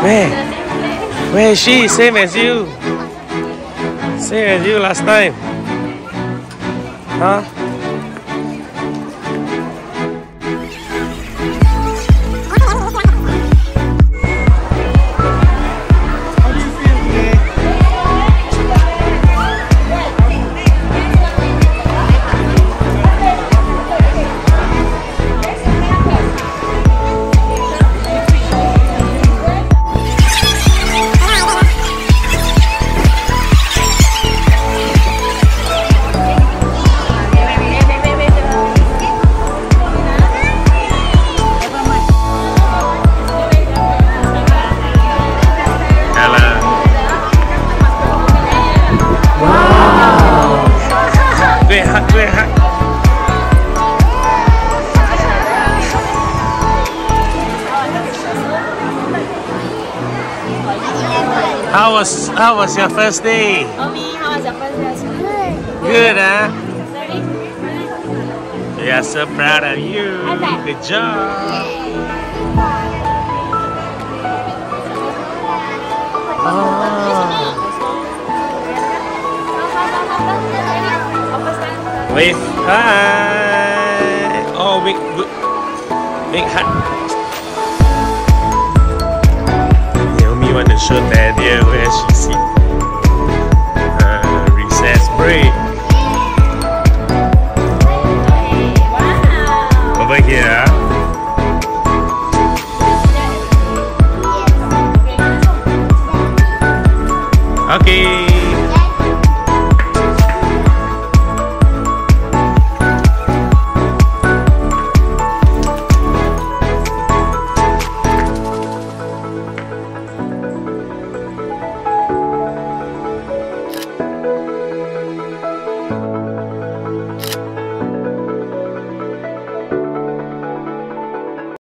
Where is she? Same as you. Same as you last time. Huh? How was your first day? Naomi, how was your first day? Good, huh? We are so proud of you. Good job. Wave. Hi. Oh, big hug. Naomi want to show Daddy where she sit. Recess break.